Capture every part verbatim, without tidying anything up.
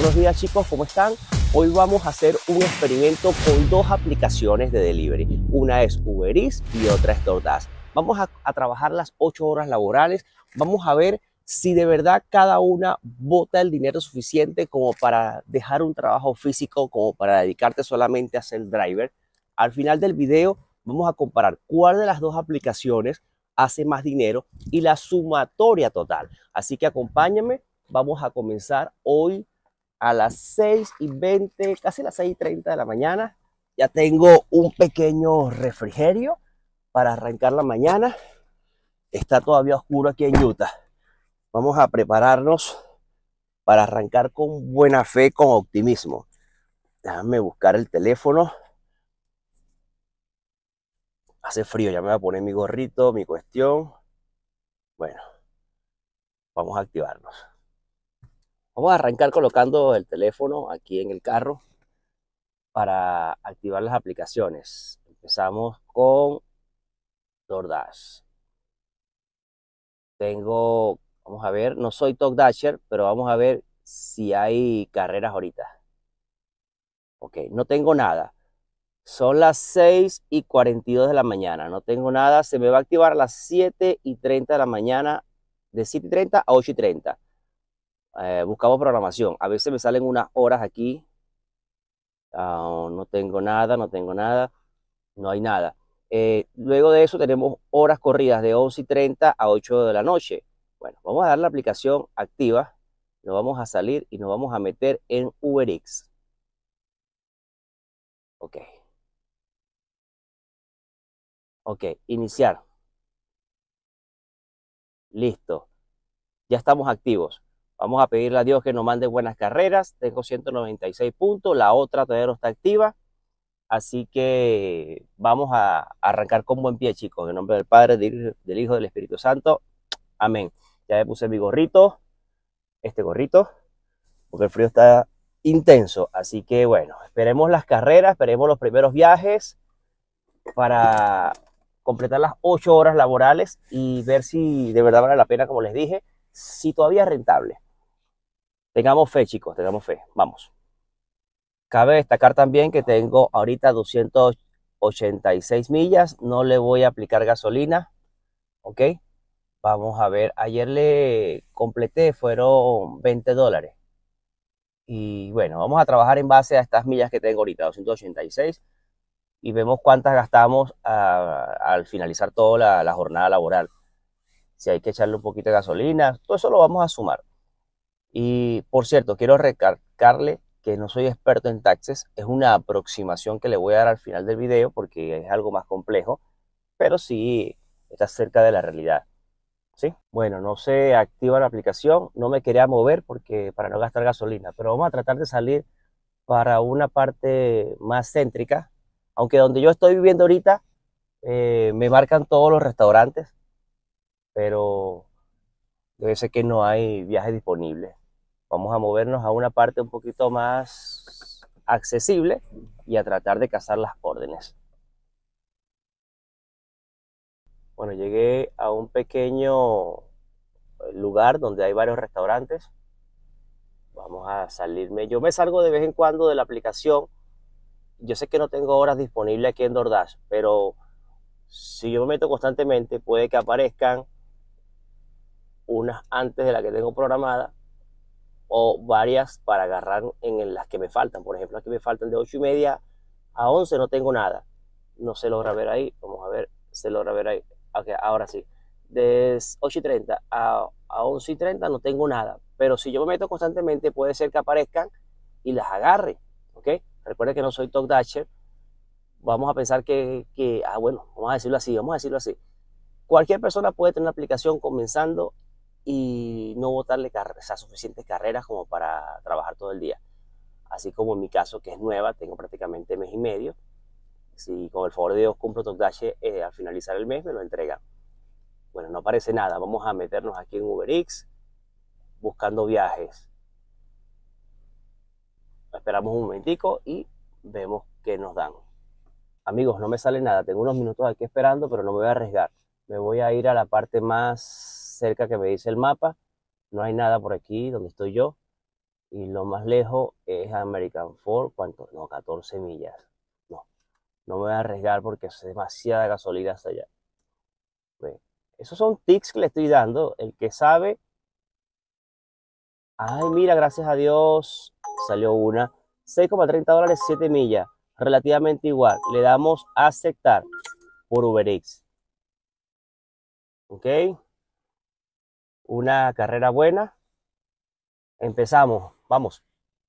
buenos días chicos, ¿cómo están? Hoy vamos a hacer un experimento con dos aplicaciones de delivery. Una es Uber Eats y otra es DoorDash. Vamos a, a trabajar las ocho horas laborales. Vamos a ver si de verdad cada una bota el dinero suficiente como para dejar un trabajo físico, como para dedicarte solamente a ser driver. Al final del video vamos a comparar cuál de las dos aplicaciones hace más dinero y la sumatoria total. Así que acompáñame, vamos a comenzar hoy a las seis y veinte, casi las seis y treinta de la mañana. Ya tengo un pequeño refrigerio para arrancar la mañana. Está todavía oscuro aquí en Utah. Vamos a prepararnos para arrancar con buena fe, con optimismo. Déjame buscar el teléfono. Hace frío, ya me voy a poner mi gorrito, mi cuestión. Bueno, vamos a activarnos. Vamos a arrancar colocando el teléfono aquí en el carro para activar las aplicaciones. Empezamos con DoorDash. Tengo, vamos a ver, no soy TalkDasher, pero vamos a ver si hay carreras ahorita. Ok, no tengo nada. Son las seis y cuarenta y dos de la mañana. No tengo nada. Se me va a activar a las siete y treinta de la mañana, de siete y treinta a ocho y treinta. Eh, buscamos programación. A veces me salen unas horas aquí. Uh, no tengo nada, no tengo nada. No hay nada. Eh, luego de eso tenemos horas corridas de once y treinta a ocho de la noche. Bueno, vamos a dar la aplicación activa. Nos vamos a salir y nos vamos a meter en Uber Eats. Ok. Ok, iniciar. Listo. Ya estamos activos. Vamos a pedirle a Dios que nos mande buenas carreras. Tengo ciento noventa y seis puntos. La otra todavía no está activa. Así que vamos a arrancar con buen pie, chicos. En nombre del Padre, del, del Hijo, del Espíritu Santo. Amén. Ya me puse mi gorrito. Este gorrito. Porque el frío está intenso. Así que bueno, esperemos las carreras. Esperemos los primeros viajes. Para completar las ocho horas laborales. Y ver si de verdad vale la pena, como les dije. Si todavía es rentable. Tengamos fe, chicos. Tengamos fe. Vamos. Cabe destacar también que tengo ahorita doscientas ochenta y seis millas, no le voy a aplicar gasolina, ¿ok? Vamos a ver, ayer le completé, fueron veinte dólares. Y bueno, vamos a trabajar en base a estas millas que tengo ahorita, doscientas ochenta y seis, y vemos cuántas gastamos a, al finalizar toda la, la jornada laboral. Si hay que echarle un poquito de gasolina, todo eso lo vamos a sumar. Y por cierto, quiero recalcarle que no soy experto en taxes, es una aproximación que le voy a dar al final del video porque es algo más complejo, pero sí está cerca de la realidad, ¿sí? Bueno, no se activa la aplicación, no me quería mover porque para no gastar gasolina, pero vamos a tratar de salir para una parte más céntrica, aunque donde yo estoy viviendo ahorita eh, me marcan todos los restaurantes, pero debe ser que no hay viajes disponibles. Vamos a movernos a una parte un poquito más accesible y a tratar de cazar las órdenes. Bueno, llegué a un pequeño lugar donde hay varios restaurantes. Vamos a salirme. Yo me salgo de vez en cuando de la aplicación. Yo sé que no tengo horas disponibles aquí en DoorDash, pero si yo me meto constantemente, puede que aparezcan unas antes de la que tengo programada o varias para agarrar en las que me faltan. Por ejemplo, aquí me faltan de ocho y media a once, no tengo nada. No se logra ver ahí. Vamos a ver, se logra ver ahí. Okay, ahora sí. De ocho y treinta a, a once y treinta no tengo nada. Pero si yo me meto constantemente, puede ser que aparezcan y las agarre. ¿Ok? Recuerden que no soy TalkDasher. Vamos a pensar que, que, ah, bueno, vamos a decirlo así, vamos a decirlo así. Cualquier persona puede tener una aplicación comenzando y no botarle o sea, suficientes carreras como para trabajar todo el día. Así como en mi caso, que es nueva, tengo prácticamente mes y medio. Si con el favor de Dios cumplo TalkDash, eh, al finalizar el mes me lo entrega. Bueno, no aparece nada. Vamos a meternos aquí en Uber Eats, buscando viajes. Esperamos un momentico y vemos qué nos dan. Amigos, no me sale nada. Tengo unos minutos aquí esperando, pero no me voy a arriesgar. Me voy a ir a la parte más cerca que me dice el mapa. No hay nada por aquí donde estoy yo. Y lo más lejos es American Ford, ¿cuánto? No, catorce millas. No, no me voy a arriesgar porque es demasiada gasolina hasta allá. Bueno, esos son tips que le estoy dando. El que sabe. Ay, mira, gracias a Dios salió una. seis coma treinta dólares, siete millas. Relativamente igual. Le damos a aceptar por UberX. ¿Ok? Una carrera buena. Empezamos. Vamos.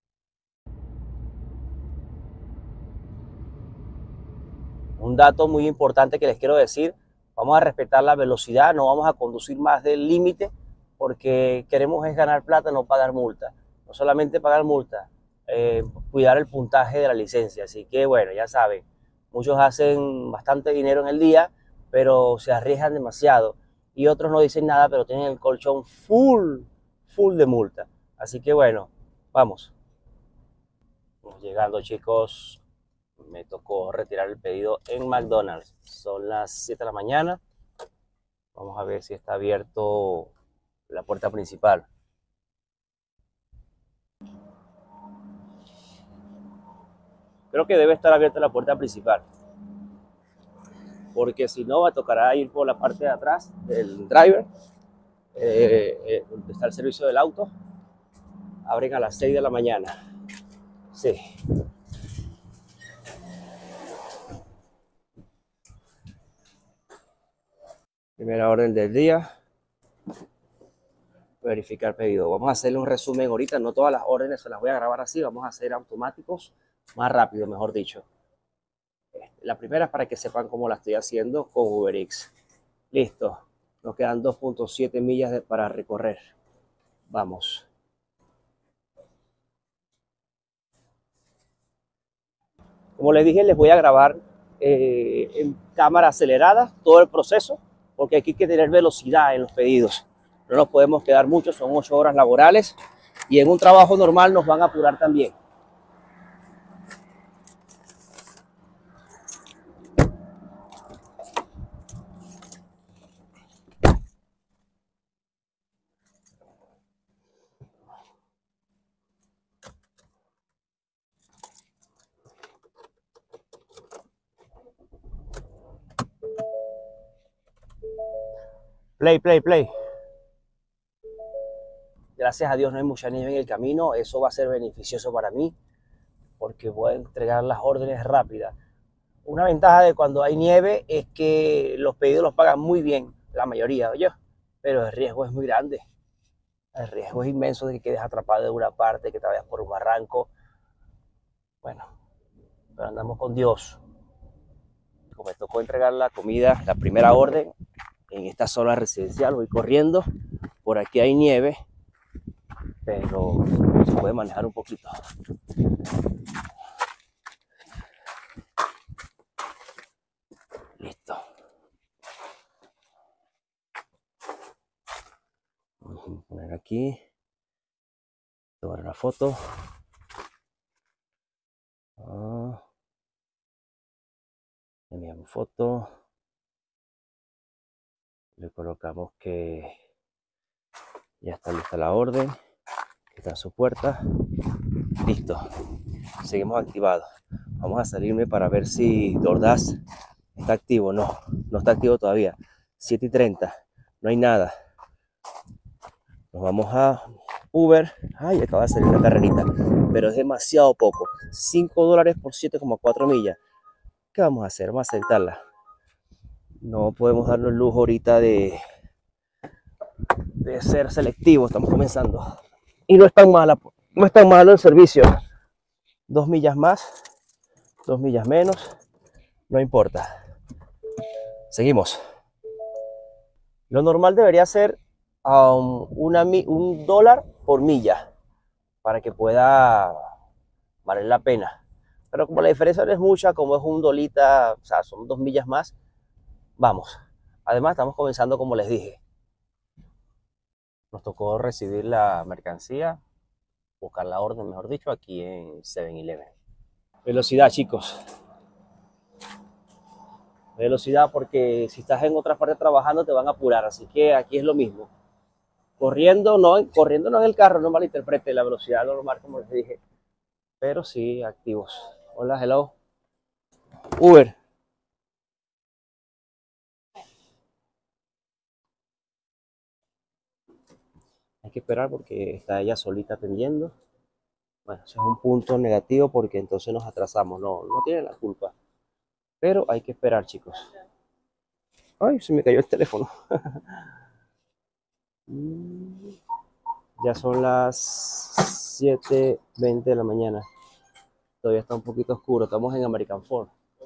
Un dato muy importante que les quiero decir. Vamos a respetar la velocidad. No vamos a conducir más del límite porque queremos es ganar plata, no pagar multa. No solamente pagar multa, eh, cuidar el puntaje de la licencia. Así que bueno, ya saben, muchos hacen bastante dinero en el día, pero se arriesgan demasiado. Y otros no dicen nada, pero tienen el colchón full, full de multa. Así que bueno, vamos. Vamos llegando, chicos. Me tocó retirar el pedido en McDonald's. Son las siete de la mañana. Vamos a ver si está abierto la puerta principal. Creo que debe estar abierta la puerta principal, porque si no me tocará ir por la parte de atrás del driver, eh, eh, donde está el servicio del auto. Abren a las seis de la mañana. Sí. Primera orden del día. Verificar pedido. Vamos a hacerle un resumen ahorita. No todas las órdenes se las voy a grabar así. Vamos a hacer automáticos, más rápido, mejor dicho. La primera es para que sepan cómo la estoy haciendo con UberX. Listo. Nos quedan dos punto siete millas de, para recorrer. Vamos. Como les dije, les voy a grabar eh, en cámara acelerada todo el proceso, porque aquí hay que tener velocidad en los pedidos. No nos podemos quedar mucho, son ocho horas laborales y en un trabajo normal nos van a apurar también. Play, play, play. Gracias a Dios no hay mucha nieve en el camino. Eso va a ser beneficioso para mí porque voy a entregar las órdenes rápidas. Una ventaja de cuando hay nieve es que los pedidos los pagan muy bien, la mayoría, oye, pero el riesgo es muy grande. El riesgo es inmenso de que quedes atrapado en una parte, que te vayas por un barranco. Bueno, pero andamos con Dios. Como me tocó entregar la comida, la primera orden, en esta zona residencial, voy corriendo. Por aquí hay nieve, pero se puede manejar un poquito. Listo. Vamos a poner aquí. Tomar una foto. Ah. Enviamos foto. Le colocamos que ya está lista la orden, que está en su puerta. Listo. Seguimos activados. Vamos a salirme para ver si DoorDash está activo. No, no está activo todavía. siete y treinta. No hay nada. Nos vamos a Uber. Ay, acaba de salir una carrerita, pero es demasiado poco. cinco dólares por siete coma cuatro millas. ¿Qué vamos a hacer? Vamos a aceptarla. No podemos darnos el lujo ahorita de, de ser selectivos. Estamos comenzando. Y no es tan mala, no es tan malo el servicio. Dos millas más, dos millas menos, no importa. Seguimos. Lo normal debería ser um, una, un dólar por milla para que pueda valer la pena. Pero como la diferencia no es mucha, como es un dolita, o sea, son dos millas más, vamos. Además, estamos comenzando como les dije. Nos tocó recibir la mercancía, buscar la orden, mejor dicho, aquí en seven eleven. Velocidad, chicos. Velocidad porque si estás en otra parte trabajando te van a apurar, así que aquí es lo mismo. Corriendo no, corriendo no en el carro, no malinterprete, la velocidad normal como les dije, pero sí activos. Hola, hello. Uber. Hay que esperar porque está ella solita atendiendo. Bueno, eso es un punto negativo porque entonces nos atrasamos. No, no tiene la culpa. Pero hay que esperar, chicos. Ay, se me cayó el teléfono. Ya son las siete veinte de la mañana. Todavía está un poquito oscuro. Estamos en American Ford.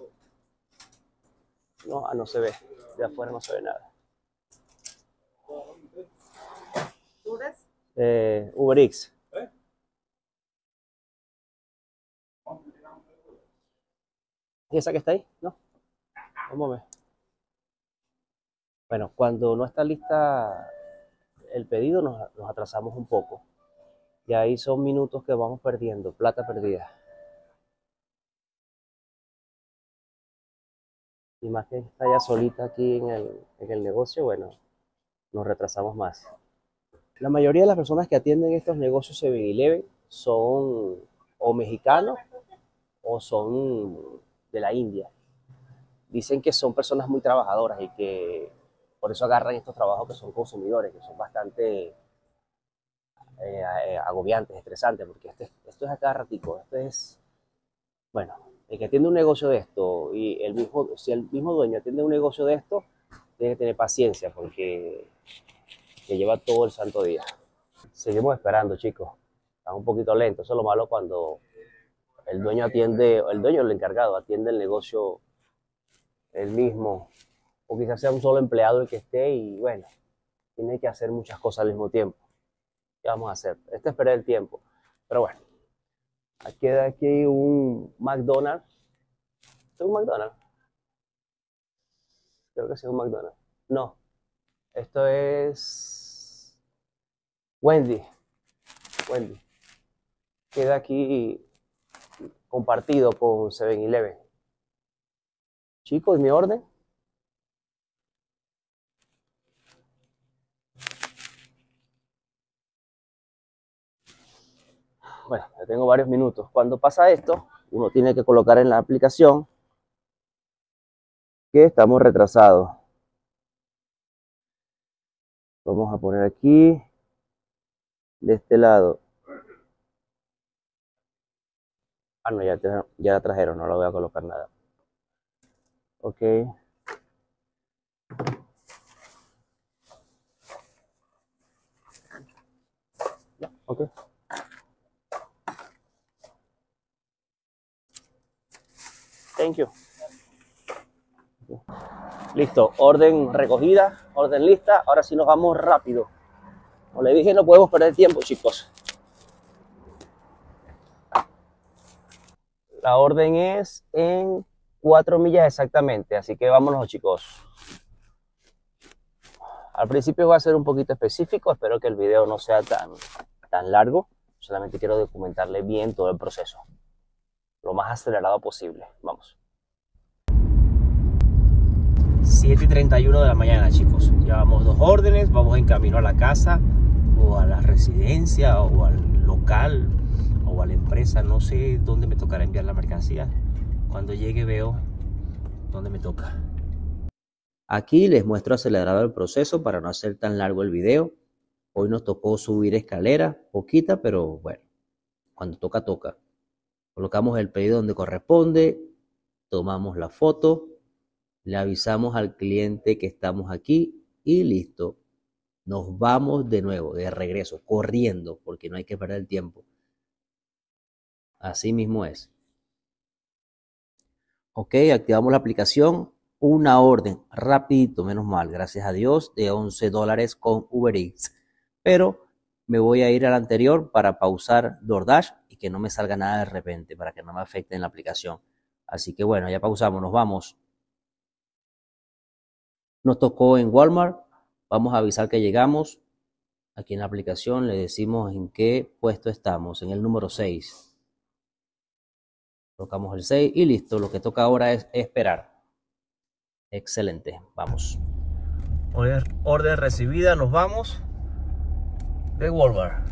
No, ah, no se ve. De afuera no se ve nada. Eh, Uber Eats. ¿Y esa que está ahí? No. Vamos a ver. Bueno, cuando no está lista el pedido nos, nos atrasamos un poco. Y ahí son minutos que vamos perdiendo, plata perdida. Y más que está ya solita aquí en el, en el negocio, bueno, nos retrasamos más. La mayoría de las personas que atienden estos negocios seven eleven son o mexicanos o son de la India. Dicen que son personas muy trabajadoras y que por eso agarran estos trabajos que son consumidores, que son bastante eh, agobiantes, estresantes, porque este, esto es a cada ratico, esto es, bueno, el que atiende un negocio de esto y el mismo, si el mismo dueño atiende un negocio de esto, tiene que tener paciencia porque que lleva todo el santo día. Seguimos esperando, chicos. Está un poquito lento. Eso es lo malo cuando el dueño atiende, el dueño, el encargado, atiende el negocio él mismo. O quizás sea un solo empleado el que esté y bueno, tiene que hacer muchas cosas al mismo tiempo. ¿Qué vamos a hacer? Esto es perder el tiempo. Pero bueno, aquí queda aquí un McDonald's. ¿Es un McDonald's? Creo que sí es un McDonald's. No, esto es Wendy. Wendy. Queda aquí compartido con seven eleven. Chicos, ¿mi orden? Bueno, ya tengo varios minutos. Cuando pasa esto, uno tiene que colocar en la aplicación que estamos retrasados. Vamos a poner aquí, de este lado. Ah, no, ya, ya la trajeron, no la voy a colocar nada. Ok. Ya, ok. Thank you. Listo, orden recogida, orden lista. Ahora sí nos vamos rápido. Como le dije, no podemos perder tiempo, chicos. La orden es en cuatro millas exactamente, así que vámonos, chicos. Al principio va a ser un poquito específico, espero que el video no sea tan, tan largo. Solamente quiero documentarle bien todo el proceso, lo más acelerado posible. Vamos. siete y treinta y uno de la mañana, chicos. Llevamos dos órdenes, vamos en camino a la casa o a la residencia o al local o a la empresa. No sé dónde me tocará enviar la mercancía. Cuando llegue veo dónde me toca. Aquí les muestro acelerado el proceso para no hacer tan largo el video. Hoy nos tocó subir escalera, poquita, pero bueno, cuando toca, toca. Colocamos el pedido donde corresponde, tomamos la foto, le avisamos al cliente que estamos aquí y listo. Nos vamos de nuevo, de regreso, corriendo, porque no hay que perder el tiempo. Así mismo es. Ok, activamos la aplicación. Una orden, rapidito, menos mal, gracias a Dios, de once dólares con Uber Eats. Pero me voy a ir al anterior para pausar DoorDash y que no me salga nada de repente, para que no me afecte en la aplicación. Así que bueno, ya pausamos, nos vamos. Nos tocó en Walmart, vamos a avisar que llegamos. Aquí en la aplicación le decimos en qué puesto estamos, en el número seis. Tocamos el seis y listo, lo que toca ahora es esperar. Excelente, vamos. Orden recibida, nos vamos. de Walmart.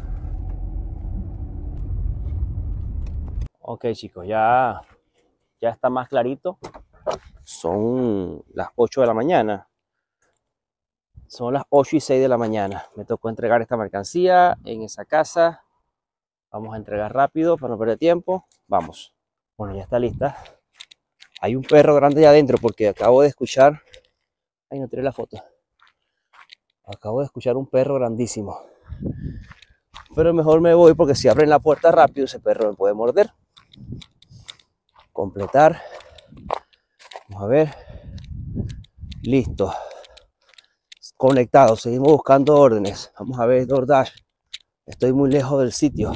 Ok, chicos, ya, ya está más clarito. Son las ocho de la mañana. Son las ocho y seis de la mañana. Me tocó entregar esta mercancía en esa casa. Vamos a entregar rápido para no perder tiempo. Vamos. Bueno, ya está lista. Hay un perro grande allá adentro porque acabo de escuchar... Ay, no tiré la foto. Acabo de escuchar un perro grandísimo. Pero mejor me voy porque si abren la puerta rápido ese perro me puede morder. Completar. Vamos a ver. Listo. Conectado. Seguimos buscando órdenes. Vamos a ver DoorDash. Estoy muy lejos del sitio.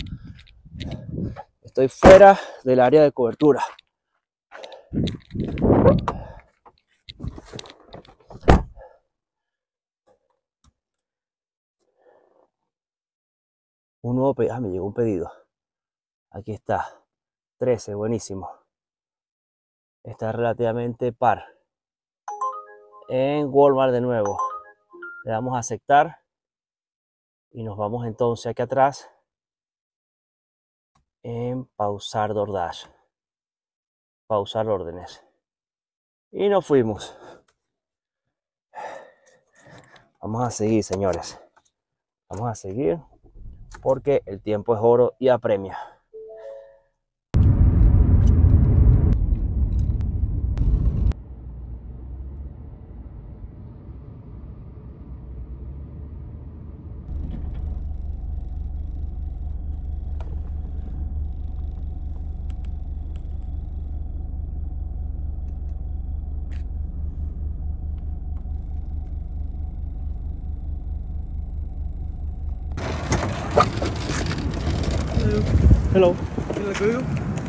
Estoy fuera del área de cobertura. Un nuevo pedido. Ah, me llegó un pedido. Aquí está. trece, buenísimo. Está relativamente par. En Walmart de nuevo. Le damos a aceptar. Y nos vamos entonces aquí atrás. En pausar DoorDash. Pausar órdenes. Y nos fuimos. Vamos a seguir, señores. Vamos a seguir. Porque el tiempo es oro y apremia. Hello. Hello.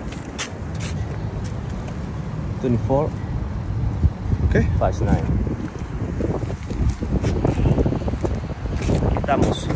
veinticuatro. Okay. cincuenta y nueve. Aquí estamos.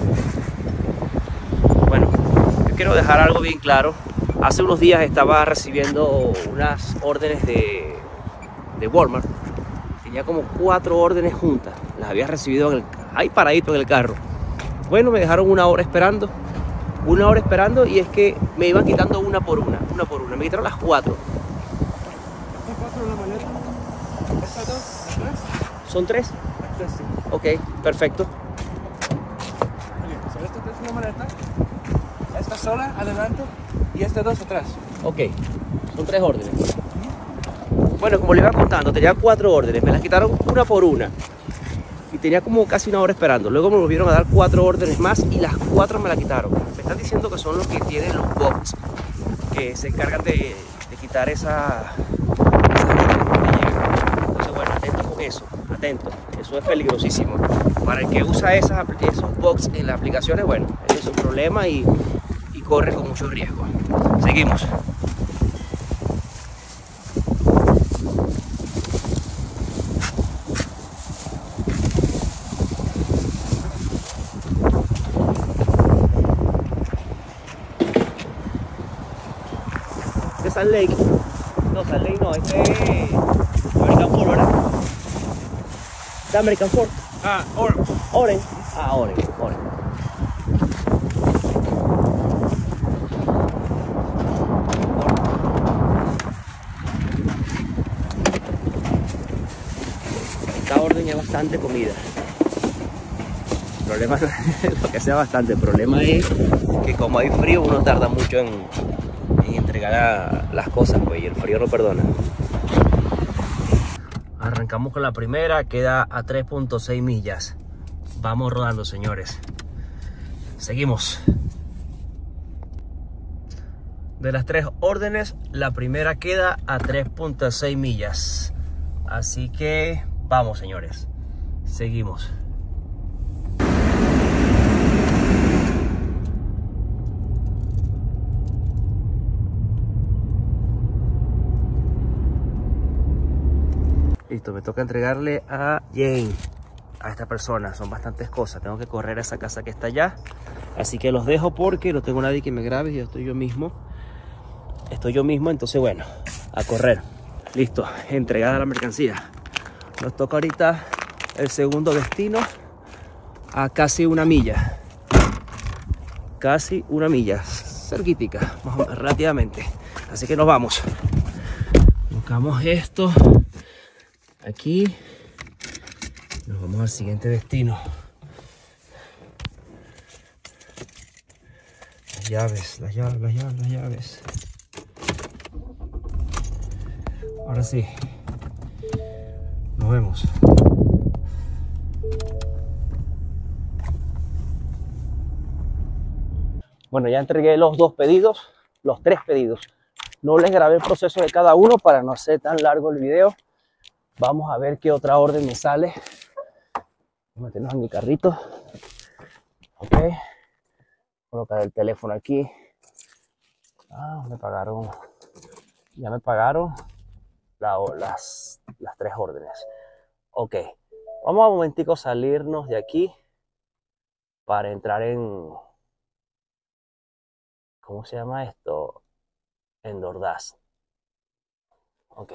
Bueno, yo quiero dejar algo bien claro. Hace unos días estaba recibiendo unas órdenes de, de Walmart. Tenía como cuatro órdenes juntas. Las había recibido en el, ahí paradito en el carro. Bueno, me dejaron una hora esperando. Una hora esperando y es que me iban quitando una por una, una por una. Me quitaron las cuatro. ¿Son cuatro en la maleta? ¿Estas dos? ¿Las tres? ¿Son tres? Las tres, sí. Ok, perfecto. Ok, so esta es una maleta. Esta sola, adelante. Y esta dos atrás. Ok, son tres órdenes. Bueno, como les iba contando, tenía cuatro órdenes. Me las quitaron una por una. Y tenía como casi una hora esperando. Luego me volvieron a dar cuatro órdenes más y las cuatro me las quitaron. Me están diciendo que son los que tienen los bots, que se encargan de, de quitar esa, esa Entonces, bueno, atento con eso, atento. Eso es peligrosísimo. Para el que usa esas, esos bots en las aplicaciones, bueno, ese es un problema y, y corre con mucho riesgo. Seguimos. Salt Lake, no, Salt Lake no, este es American Ford, ¿verdad? ¿Está American Ford? Ah, Orange. Orange. Ah, Orange, Orange. Esta orden es bastante comida. El problema no es lo que sea bastante, el problema es que como hay frío uno tarda mucho en... y entregar a las cosas, pues, y el frío no perdona. Arrancamos con la primera, queda a tres punto seis millas. Vamos rodando, señores. Seguimos. De las tres órdenes, la primera queda a tres punto seis millas. Así que vamos, señores. Seguimos. Listo, me toca entregarle a Jane, a esta persona. Son bastantes cosas, tengo que correr a esa casa que está allá. Así que los dejo porque no tengo nadie que me grabe y yo estoy yo mismo. Estoy yo mismo, entonces bueno, a correr. Listo, entregada la mercancía. Nos toca ahorita el segundo destino a casi una milla. casi una milla, cerquítica, más o menos, relativamente. Así que nos vamos. Colocamos esto aquí. Nos vamos al siguiente destino. Las llaves, las llaves, las llaves, las llaves. Ahora sí. Nos vemos. Bueno, ya entregué los dos pedidos, los tres pedidos. No les grabé el proceso de cada uno para no hacer tan largo el video. Vamos a ver qué otra orden me sale. Vamos a meternos en mi carrito. Ok. Colocar el teléfono aquí. Ah, me pagaron. Ya me pagaron la, las, las tres órdenes. Ok. Vamos a un momentico salirnos de aquí para entrar en... ¿Cómo se llama esto? En DoorDash. Ok.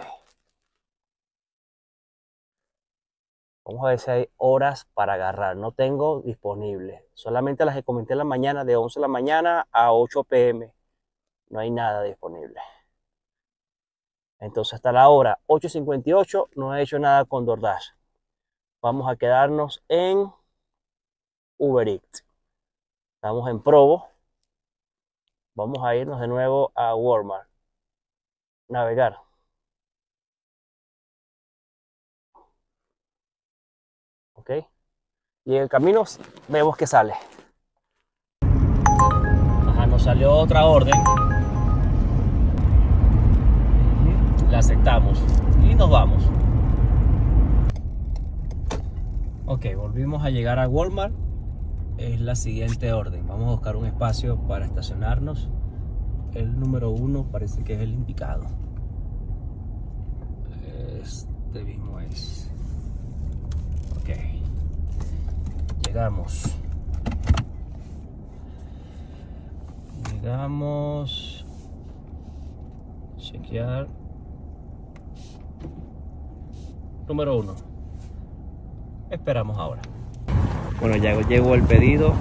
Vamos a ver si hay horas para agarrar. No tengo disponible. Solamente las que comenté en la mañana, de once de la mañana a ocho p m No hay nada disponible. Entonces hasta la hora ocho cincuenta y ocho no he hecho nada con DoorDash. Vamos a quedarnos en Uber Eats. Estamos en Provo. Vamos a irnos de nuevo a Walmart. Navegar. Ok. Y en el camino vemos que sale. Ajá, nos salió otra orden. La aceptamos. Y nos vamos. Ok, volvimos a llegar a Walmart. Es la siguiente orden. Vamos a buscar un espacio para estacionarnos. El número uno parece que es el indicado. Este mismo es. Ok. Llegamos. Llegamos. Chequear. Número uno. Esperamos ahora. Bueno, ya llegó el pedido.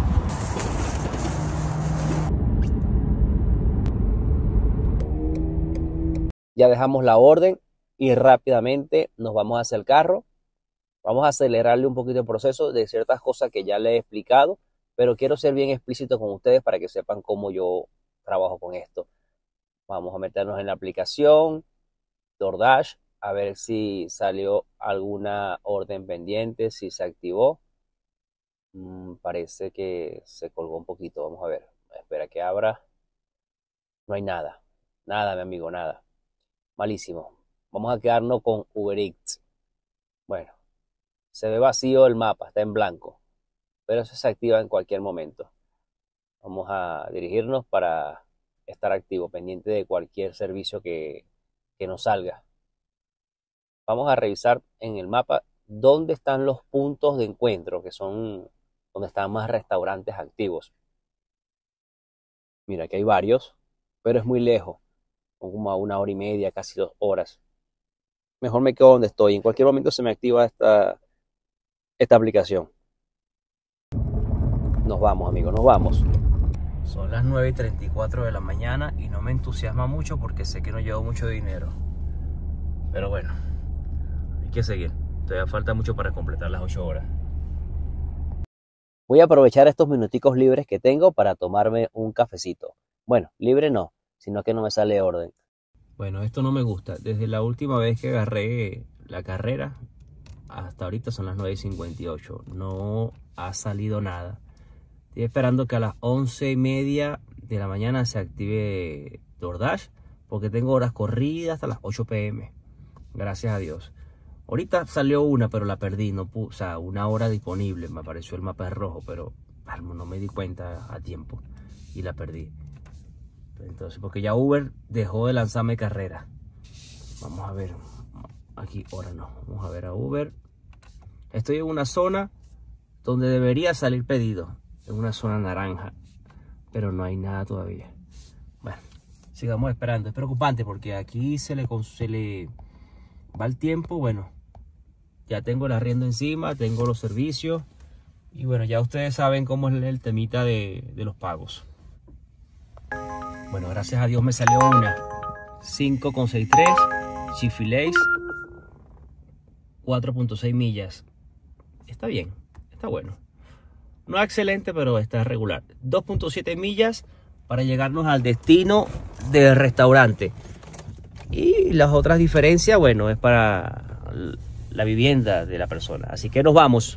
Ya dejamos la orden y rápidamente nos vamos hacia el carro. Vamos a acelerarle un poquito el proceso de ciertas cosas que ya le he explicado, pero quiero ser bien explícito con ustedes para que sepan cómo yo trabajo con esto. Vamos a meternos en la aplicación DoorDash a ver si salió alguna orden pendiente, si se activó. Mm, parece que se colgó un poquito. Vamos a ver. Espera que abra. No hay nada. Nada, mi amigo, nada. Malísimo. Vamos a quedarnos con Uber Eats. Bueno, se ve vacío el mapa, está en blanco, pero eso se activa en cualquier momento. Vamos a dirigirnos para estar activo, pendiente de cualquier servicio que, que nos salga. Vamos a revisar en el mapa dónde están los puntos de encuentro, que son donde están más restaurantes activos. Mira, que hay varios, pero es muy lejos, como a una hora y media, casi dos horas. Mejor me quedo donde estoy. En cualquier momento se me activa esta, esta aplicación. Nos vamos, amigos, nos vamos. Son las nueve y treinta y cuatro de la mañana y no me entusiasma mucho porque sé que no llevo mucho dinero. Pero bueno, hay que seguir. Todavía falta mucho para completar las ocho horas. Voy a aprovechar estos minuticos libres que tengo para tomarme un cafecito. Bueno, libre no, sino que no me sale orden. Bueno, esto no me gusta. Desde la última vez que agarré la carrera hasta ahorita son las nueve y cincuenta y ocho. No ha salido nada. Estoy esperando que a las once y media de la mañana se active DoorDash porque tengo horas corridas hasta las ocho p m Gracias a Dios. Ahorita salió una, pero la perdí. No puse, o sea, una hora disponible. Me apareció el mapa rojo, pero no me di cuenta a tiempo y la perdí. Entonces, porque ya Uber dejó de lanzarme carrera. Vamos a ver. Aquí, ahora no. Vamos a ver a Uber. Estoy en una zona donde debería salir pedido. En una zona naranja. Pero no hay nada todavía. Bueno, sigamos esperando. Es preocupante porque aquí se le, se le va el tiempo. Bueno, ya tengo el arriendo encima. Tengo los servicios. Y bueno, ya ustedes saben cómo es el temita de, de los pagos. Bueno, gracias a Dios me salió una cinco coma sesenta y tres Chick-fil-A, cuatro punto seis millas. Está bien, está bueno. No es excelente, pero está regular. dos punto siete millas para llegarnos al destino del restaurante. Y las otras diferencias, bueno, es para la vivienda de la persona. Así que nos vamos.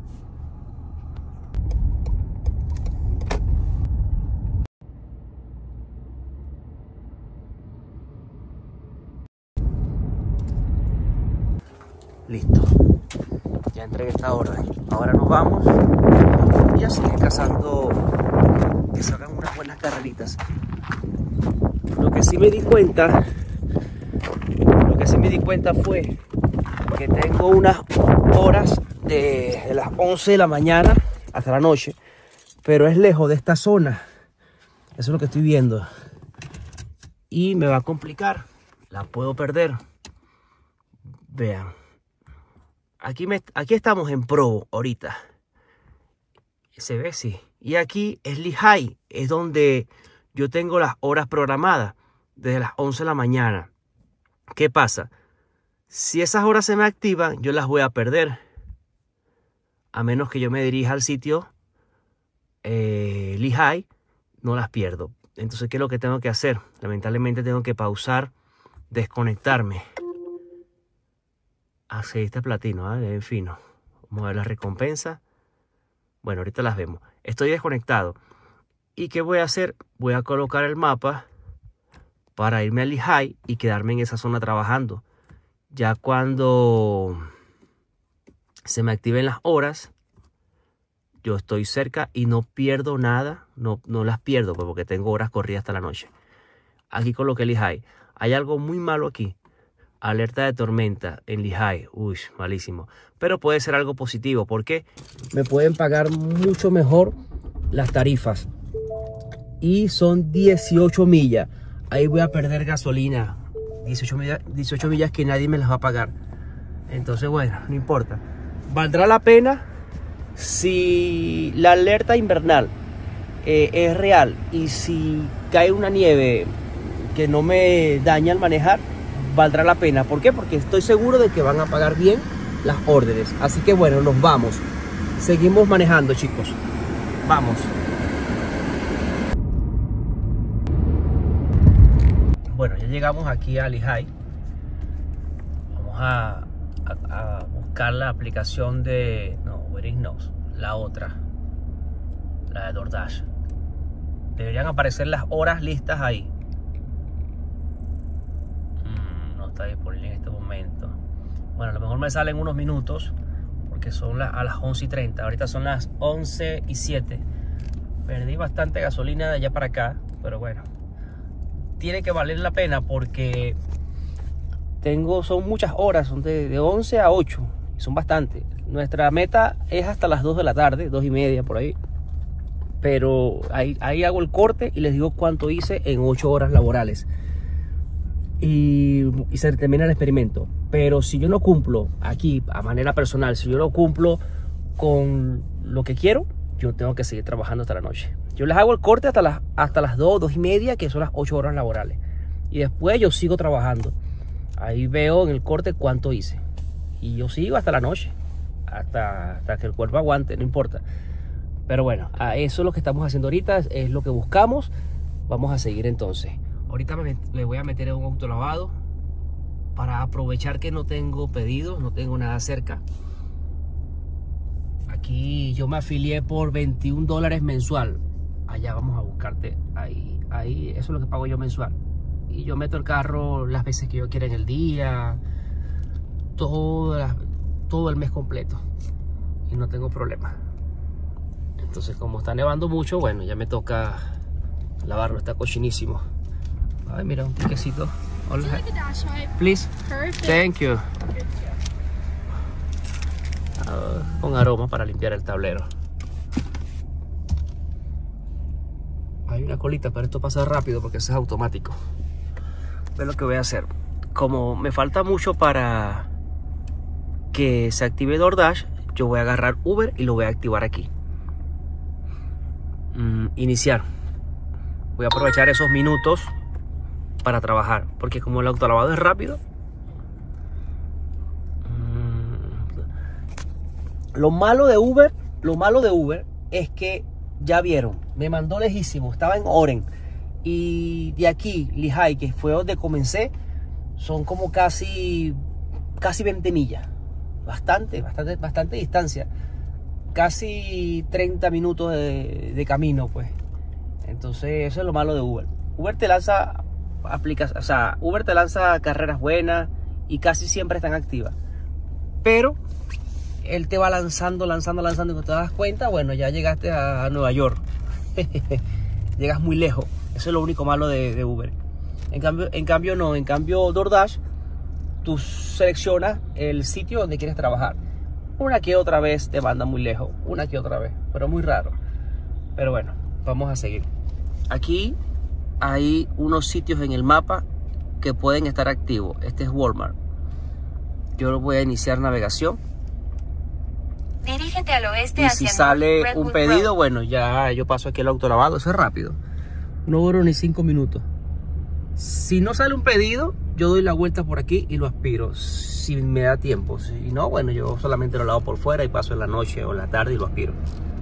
Listo. Ya entregué esta orden. Ahora nos vamos y a seguir cazando que salgan unas buenas carreritas. Lo que sí me di cuenta, lo que sí me di cuenta fue que tengo unas horas de, de las once de la mañana hasta la noche, pero es lejos de esta zona. Eso es lo que estoy viendo. Y me va a complicar. La puedo perder. Vean. Aquí, me, aquí estamos en Provo ahorita. Se ve, sí. Y aquí es Lehi, es donde yo tengo las horas programadas desde las once de la mañana. ¿Qué pasa? Si esas horas se me activan, yo las voy a perder. A menos que yo me dirija al sitio eh, Lehi, no las pierdo. Entonces, ¿qué es lo que tengo que hacer? Lamentablemente tengo que pausar, desconectarme. Así está platino, ¿eh? En fino. Vamos a ver las recompensas. Bueno, ahorita las vemos. Estoy desconectado. ¿Y qué voy a hacer? Voy a colocar el mapa para irme a Lehi y quedarme en esa zona trabajando. Ya cuando se me activen las horas, yo estoy cerca y no pierdo nada. No, no las pierdo porque tengo horas corridas hasta la noche. Aquí coloqué Lehi. Hay algo muy malo aquí. Alerta de tormenta en Lehi. Uy, malísimo. Pero puede ser algo positivo porque me pueden pagar mucho mejor las tarifas. Y son dieciocho millas. Ahí voy a perder gasolina. dieciocho millas, dieciocho millas que nadie me las va a pagar. Entonces, bueno, no importa. Valdrá la pena si la alerta invernal eh, es real. Y si cae una nieve que no me daña al manejar, valdrá la pena. ¿Por qué? Porque estoy seguro de que van a pagar bien las órdenes. Así que bueno, nos vamos. Seguimos manejando, chicos. Vamos. Bueno, ya llegamos aquí a Lehi. Vamos a, a, a buscar la aplicación de... No, Wedding Knows. La otra. La de DoorDash. Deberían aparecer las horas listas ahí. Está disponible en este momento. Bueno, a lo mejor me salen unos minutos porque son las, a las once y treinta. Ahorita son las once y siete. Perdí bastante gasolina de allá para acá, pero bueno, tiene que valer la pena porque tengo, son muchas horas, son de, de once a ocho y son bastante. Nuestra meta es hasta las dos de la tarde, dos y media por ahí, pero ahí, ahí hago el corte y les digo cuánto hice en ocho horas laborales. Y, y se termina el experimento. Pero si yo no cumplo aquí a manera personal, si yo no cumplo con lo que quiero, yo tengo que seguir trabajando hasta la noche. Yo les hago el corte hasta las, hasta las dos, dos y media, que son las ocho horas laborales. Y después yo sigo trabajando. Ahí veo en el corte cuánto hice. Y yo sigo hasta la noche. Hasta, hasta que el cuerpo aguante, no importa. Pero bueno, a eso es lo que estamos haciendo ahorita. Es lo que buscamos. Vamos a seguir entonces. Ahorita me, me voy a meter en un autolavado para aprovechar que no tengo pedidos, no tengo nada cerca. Aquí yo me afilié por veintiún dólares mensual. Allá vamos a buscarte. Ahí, ahí, eso es lo que pago yo mensual. Y yo meto el carro las veces que yo quiera en el día. Todo, la, todo el mes completo. Y no tengo problema. Entonces, como está nevando mucho, bueno, ya me toca lavarlo. Está cochinísimo. Ay, mira, un tiquecito. Hola. Please. Perfect. Thank you. Uh, con aroma para limpiar el tablero. Hay una colita, pero esto pasa rápido porque eso es automático. Ve lo que voy a hacer. Como me falta mucho para que se active DoorDash, yo voy a agarrar Uber y lo voy a activar aquí. Mm, iniciar. voy a aprovechar esos minutos para trabajar, porque como el autolavado es rápido, lo malo de Uber, lo malo de Uber es que ya vieron, me mandó lejísimo, estaba en Oren, y de aquí, Lehi, que fue donde comencé, son como casi, casi veinte millas, bastante, bastante, bastante distancia, casi treinta minutos de, de camino, pues. Entonces eso es lo malo de Uber. Uber te lanza aplicaciones, o sea, Uber te lanza carreras buenas y casi siempre están activas, pero él te va lanzando, lanzando, lanzando, y cuando te das cuenta, bueno, ya llegaste a Nueva York. Llegas muy lejos. Eso es lo único malo de, de Uber. En cambio, en cambio no, en cambio DoorDash, tú seleccionas el sitio donde quieres trabajar. Una que otra vez te manda muy lejos, una que otra vez, pero muy raro. Pero bueno, vamos a seguir. Aquí hay unos sitios en el mapa que pueden estar activos. Este es Walmart. Yo voy a iniciar navegación. Dirígete al oeste y hacia si sale North un Redwood pedido, Road. bueno, ya yo paso aquí el autolavado. Eso es rápido. No duro ni cinco minutos. Si no sale un pedido, yo doy la vuelta por aquí y lo aspiro, si me da tiempo. Si no, bueno, yo solamente lo lavo por fuera y paso en la noche o en la tarde y lo aspiro.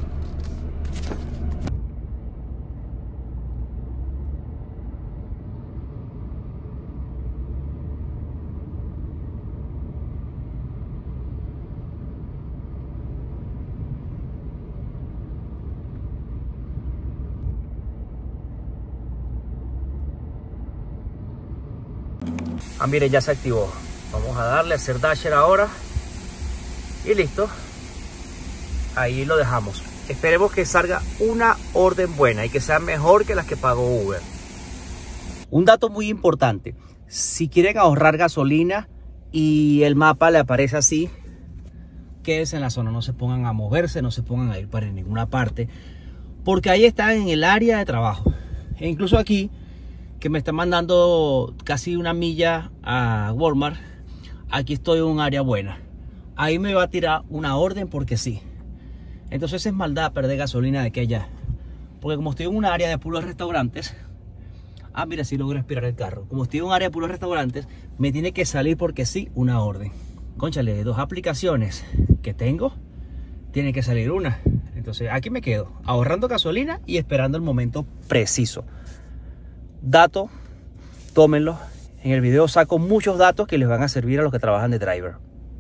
Ah, miren, ya se activó. Vamos a darle a hacer dasher ahora. Y listo. Ahí lo dejamos. Esperemos que salga una orden buena y que sea mejor que las que pagó Uber. Un dato muy importante. Si quieren ahorrar gasolina y el mapa le aparece así, quédense en la zona. No se pongan a moverse, no se pongan a ir para ninguna parte, porque ahí están en el área de trabajo. E incluso aquí, que me están mandando casi una milla a Walmart, aquí estoy en un área buena. Ahí me va a tirar una orden porque sí. Entonces es maldad perder gasolina de aquí a allá, porque como estoy en un área de puros restaurantes, ah, mira, sí logro respirar el carro. Como estoy en un área de puros restaurantes, me tiene que salir porque sí una orden. Cónchale, de dos aplicaciones que tengo, tiene que salir una. Entonces aquí me quedo ahorrando gasolina y esperando el momento preciso. Dato, tómenlo. En el video saco muchos datos que les van a servir a los que trabajan de driver.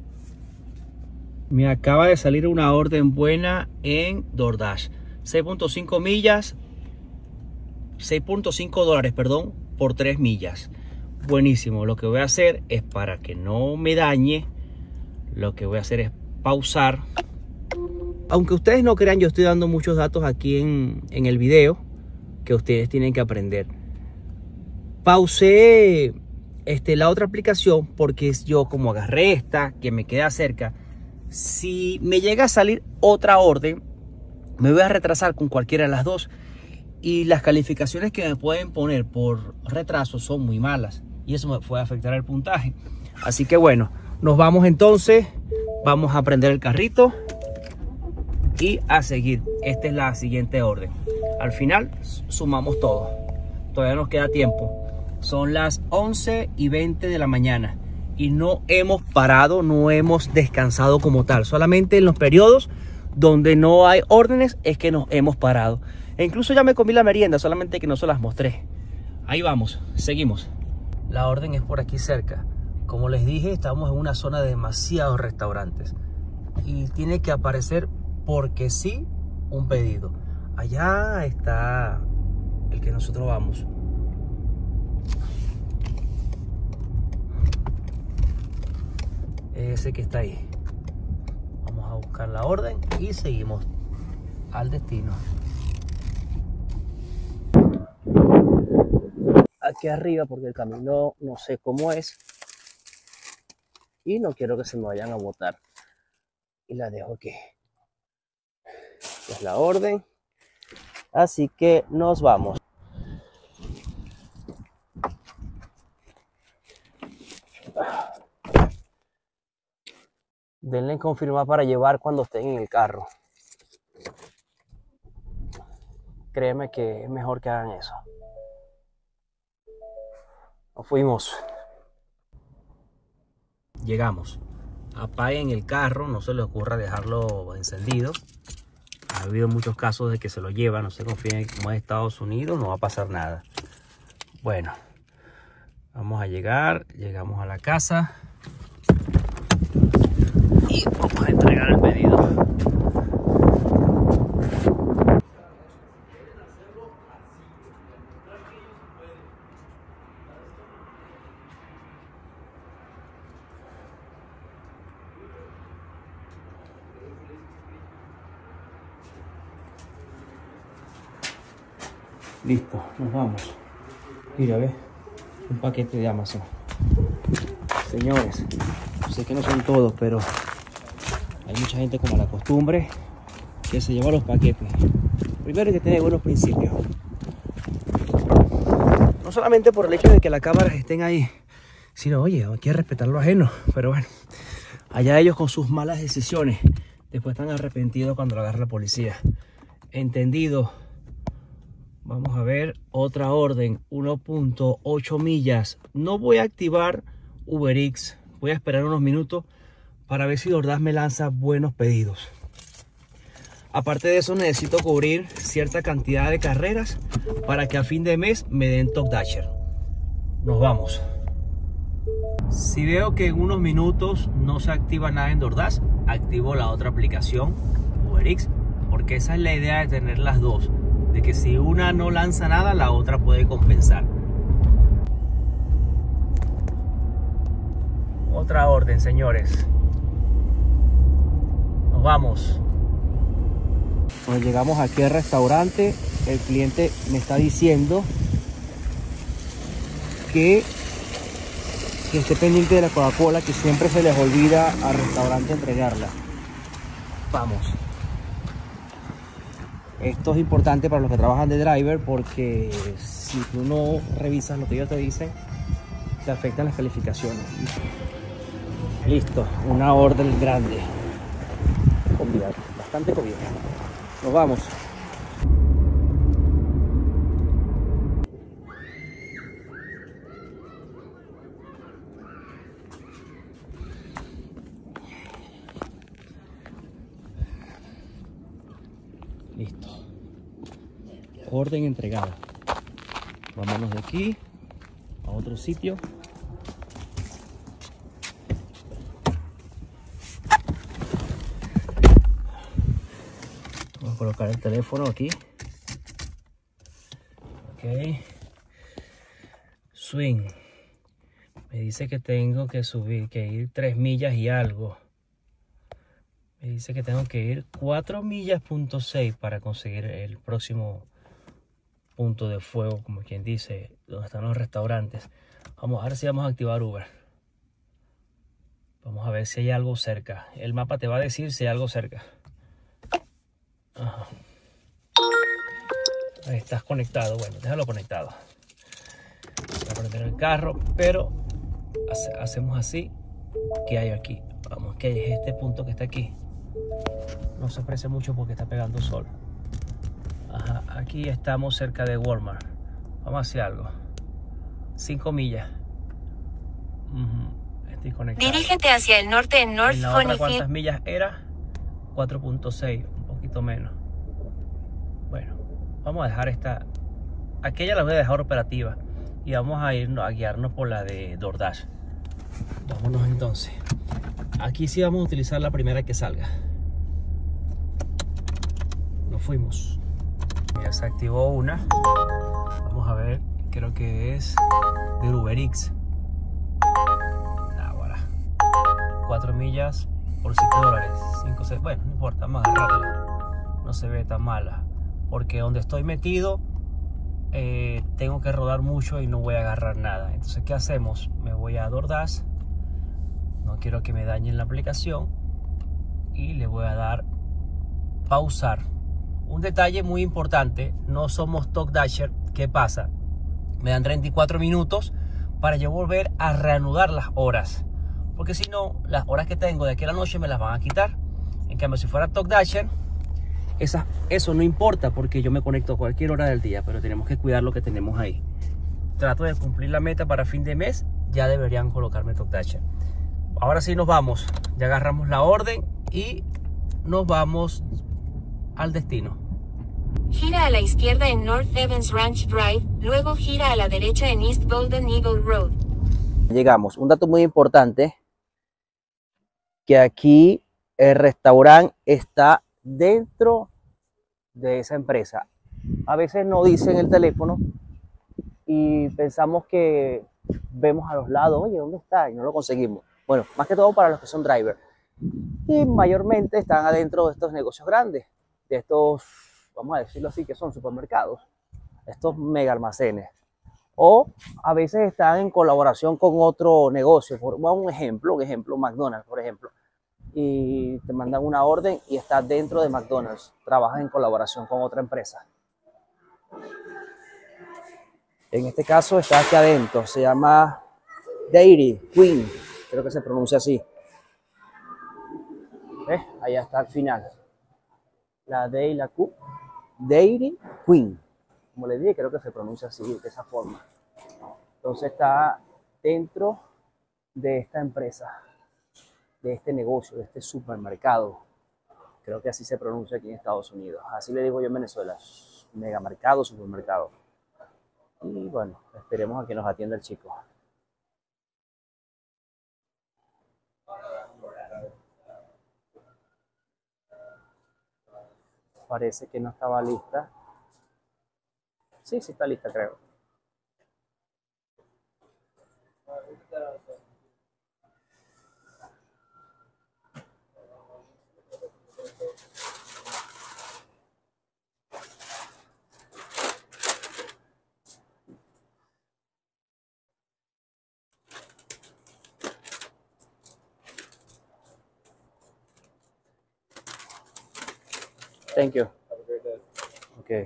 Me acaba de salir una orden buena en DoorDash. seis punto cinco millas, seis punto cinco dólares, perdón, por tres millas. Buenísimo. Lo que voy a hacer es, para que no me dañe, lo que voy a hacer es pausar. Aunque ustedes no crean, yo estoy dando muchos datos aquí en, en el video que ustedes tienen que aprender. Pausé este, la otra aplicación porque yo, como agarré esta que me queda cerca, si me llega a salir otra orden, me voy a retrasar con cualquiera de las dos, y las calificaciones que me pueden poner por retraso son muy malas y eso me puede afectar el puntaje. Así que bueno, nos vamos entonces, vamos a prender el carrito y a seguir. Esta es la siguiente orden. Al final sumamos todo, todavía nos queda tiempo. Son las once y veinte de la mañana y no hemos parado, no hemos descansado como tal. Solamente en los periodos donde no hay órdenes es que nos hemos parado. E incluso ya me comí la merienda, solamente que no se las mostré. Ahí vamos, seguimos. La orden es por aquí cerca. Como les dije, estamos en una zona de demasiados restaurantes y tiene que aparecer porque sí un pedido. Allá está el que nosotros vamos. Ese que está ahí. Vamos a buscar la orden y seguimos al destino. Aquí arriba, porque el camino no sé cómo es y no quiero que se me vayan a botar, y la dejo aquí. Esta es la orden, así que nos vamos. Denle en confirmar para llevar cuando estén en el carro. Créeme que es mejor que hagan eso. Nos fuimos. Llegamos. Apaguen el carro, no se les ocurra dejarlo encendido. Ha habido muchos casos de que se lo llevan, no se confíen, como es Estados Unidos, no va a pasar nada. Bueno, vamos a llegar, llegamos a la casa y vamos a entregar el pedido. Listo, nos vamos. Mira, ve, un paquete de Amazon. Señores, sé que no son todos, pero hay mucha gente como la costumbre que se lleva los paquetes. Primero hay que tener buenos principios. No solamente por el hecho de que las cámaras estén ahí, sino, oye, hay que respetar lo ajeno. Pero bueno, allá ellos con sus malas decisiones, después están arrepentidos cuando lo agarra la policía. Entendido. Vamos a ver otra orden, uno punto ocho millas. No voy a activar Uber Eats, voy a esperar unos minutos para ver si DoorDash me lanza buenos pedidos. Aparte de eso, necesito cubrir cierta cantidad de carreras para que a fin de mes me den Top Dasher. Nos vamos. Si veo que en unos minutos no se activa nada en DoorDash, activo la otra aplicación, Uber Eats, porque esa es la idea de tener las dos. De que si una no lanza nada, la otra puede compensar. Otra orden, señores. Nos vamos. Cuando llegamos aquí al restaurante, el cliente me está diciendo que, que esté pendiente de la Coca-Cola, que siempre se les olvida al restaurante entregarla. Vamos. Esto es importante para los que trabajan de driver, porque si tú no revisas lo que ellos te dicen, te afectan las calificaciones. Listo, una orden grande. Comida, bastante comida. Nos vamos. Listo. Orden entregada. Vámonos de aquí a otro sitio. Vamos a colocar el teléfono aquí. Ok. Swing. Me dice que tengo que subir, que ir tres millas y algo. Me dice que tengo que ir cuatro millas punto seis para conseguir el próximo punto de fuego, como quien dice, donde están los restaurantes. Vamos a ver si vamos a activar Uber. Vamos a ver si hay algo cerca. El mapa te va a decir si hay algo cerca. Ajá. Ahí estás conectado. Bueno, déjalo conectado. Voy a prender el carro, pero hace, hacemos así. ¿Qué hay aquí? Vamos, que hay este punto que está aquí. No se aprecia mucho porque está pegando sol. Ajá, aquí estamos cerca de Walmart. Vamos a hacer algo. cinco millas. Uh-huh. Estoy conectado. Dirígete hacia el norte en North ¿En la otra Honeyfield. cuántas millas era? cuatro punto seis, un poquito menos. Bueno, vamos a dejar esta. Aquella la voy a dejar operativa. Y vamos a irnos a guiarnos por la de DoorDash. Vámonos entonces. Aquí sí vamos a utilizar la primera que salga. Nos fuimos. Ya se activó una. Vamos a ver, creo que es de Uber Eats. Ahora. cuatro millas por siete dólares. cinco, seis. Bueno, no importa, vamos a agarrarla. No se ve tan mala. Porque donde estoy metido, eh, tengo que rodar mucho y no voy a agarrar nada. Entonces, ¿qué hacemos? Me voy a DoorDash. No quiero que me dañen la aplicación. Y le voy a dar pausar. Un detalle muy importante, no somos Top Dasher. ¿Qué pasa? Me dan treinta y cuatro minutos para yo volver a reanudar las horas. Porque si no, las horas que tengo de aquí a la noche me las van a quitar. En cambio, si fuera Top Dasher, esa, eso no importa porque yo me conecto a cualquier hora del día. Pero tenemos que cuidar lo que tenemos ahí. trato de cumplir la meta para fin de mes, ya deberían colocarme Talk Dasher. Ahora sí nos vamos, ya agarramos la orden y nos vamos al destino. Gira a la izquierda en North Evans Ranch Drive, luego gira a la derecha en East Golden Eagle Road. Llegamos. Un dato muy importante, que aquí el restaurante está dentro de esa empresa. A veces no dicen el teléfono y pensamos que vemos a los lados, oye, ¿dónde está? Y no lo conseguimos. Bueno, más que todo para los que son drivers. Y mayormente están adentro de estos negocios grandes, de estos, vamos a decirlo así, que son supermercados, estos mega almacenes. O a veces están en colaboración con otro negocio. Por un ejemplo, un ejemplo, McDonald's, por ejemplo. Y te mandan una orden y estás dentro de McDonald's. Trabajas en colaboración con otra empresa. En este caso está aquí adentro. Se llama Dairy Queen. Creo que se pronuncia así. ¿Ves? Allá está al final. La D y la Q. Dairy Queen. Como les dije, creo que se pronuncia así, de esa forma. Entonces está dentro de esta empresa, de este negocio, de este supermercado. Creo que así se pronuncia aquí en Estados Unidos. Así le digo yo en Venezuela. Megamercado, supermercado. Y bueno, esperemos a que nos atienda el chico. Parece que no estaba lista. Sí, sí está lista, creo. Thank you. Have a great day. Okay.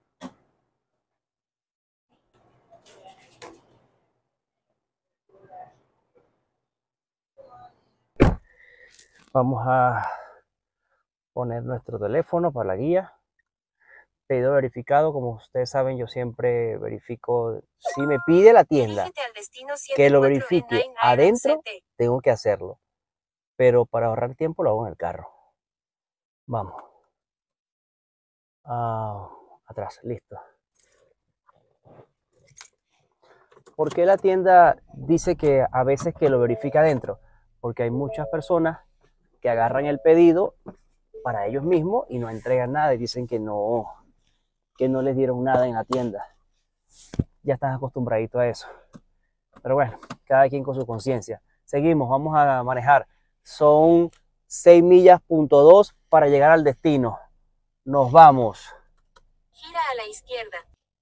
Vamos a poner nuestro teléfono para la guía. Pedido verificado, como ustedes saben, yo siempre verifico. Si me pide la tienda que lo verifique adentro, tengo que hacerlo. Pero para ahorrar tiempo lo hago en el carro. Vamos. Ah, atrás, listo. ¿Por qué la tienda dice que a veces que lo verifica adentro? Porque hay muchas personas que agarran el pedido para ellos mismos y no entregan nada y dicen que no, que no les dieron nada en la tienda. Ya están acostumbraditos a eso. Pero bueno, cada quien con su conciencia. Seguimos, vamos a manejar. Son seis millas punto dos para llegar al destino. Nos vamos. Gira a la izquierda.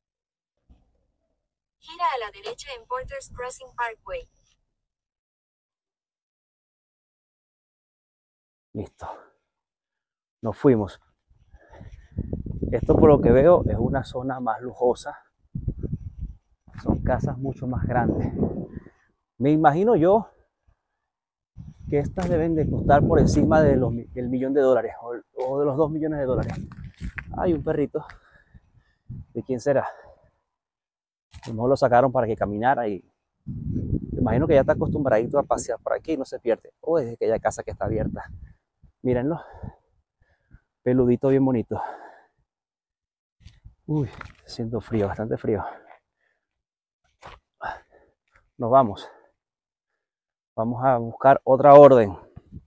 Gira a la derecha en Porter's Crossing Parkway. Listo. Nos fuimos. Esto, por lo que veo, es una zona más lujosa. Son casas mucho más grandes. Me imagino yo que estas deben de costar por encima de los, del millón de dólares o, o de los dos millones de dólares. Hay un perrito. ¿De quién será? A lo mejor lo sacaron para que caminara y me imagino que ya está acostumbradito a pasear por aquí y no se pierde. O es de aquella casa que está abierta. Mírenlo. Peludito bien bonito. Uy, siento frío, bastante frío. Nos vamos. Vamos a buscar otra orden.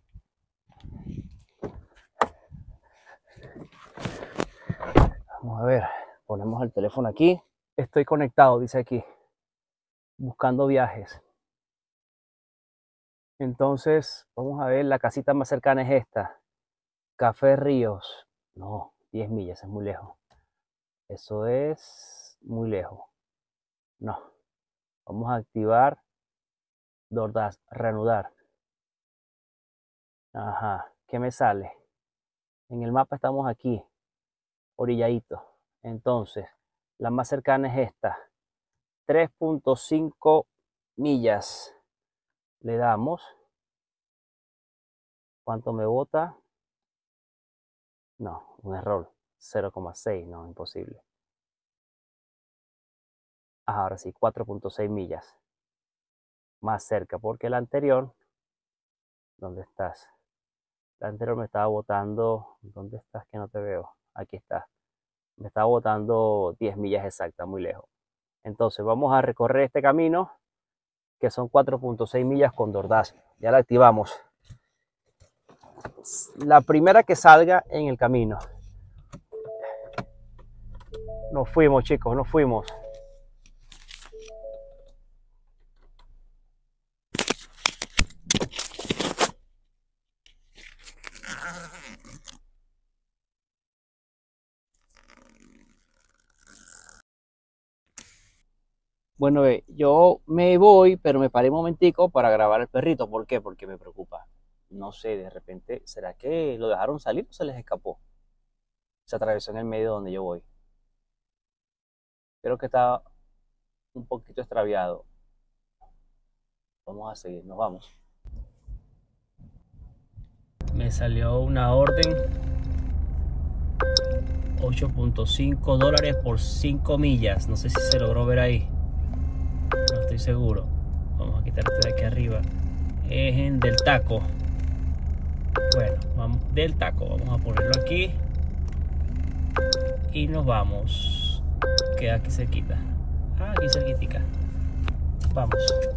Vamos a ver. Ponemos el teléfono aquí. Estoy conectado, dice aquí. Buscando viajes. Entonces, vamos a ver. La casita más cercana es esta. Café Ríos. No, diez millas, es muy lejos. Eso es muy lejos. No. Vamos a activar DoorDash, reanudar. Ajá. ¿Qué me sale? En el mapa estamos aquí, orilladito. Entonces, la más cercana es esta. tres punto cinco millas. Le damos. ¿Cuánto me bota? No, un error. cero coma seis, no, imposible. ahora sí, cuatro punto seis millas más cerca, porque el anterior, ¿dónde estás? El anterior me estaba botando, ¿dónde estás que no te veo? Aquí está, me estaba botando diez millas exactas, muy lejos. Entonces vamos a recorrer este camino, que son cuatro punto seis millas con DoorDash. Ya la activamos. La primera que salga en el camino. Nos fuimos, chicos, nos fuimos. Bueno, ve, yo me voy, pero me paré un momentico para grabar el perrito. ¿Por qué? Porque me preocupa. No sé, de repente, ¿será que lo dejaron salir o se les escapó? Se atravesó en el medio donde yo voy. Creo que está un poquito extraviado. Vamos a seguir, nos vamos. Me salió una orden. ocho punto cinco dólares por cinco millas. No sé si se logró ver ahí. No estoy seguro. Vamos a quitar esto de aquí arriba. Es en Del Taco. Bueno, vamos Del Taco. Vamos a ponerlo aquí. Y nos vamos. Queda aquí cerquita. Ah, aquí cerquitica. Vamos.